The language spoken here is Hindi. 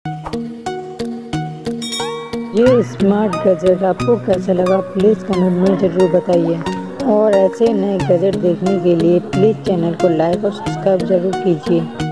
ये स्मार्ट गैजेट आपको कैसा लगा प्लीज़ कमेंट में ज़रूर बताइए। और ऐसे नए गैजेट देखने के लिए प्लीज़ चैनल को लाइक और सब्सक्राइब ज़रूर कीजिए।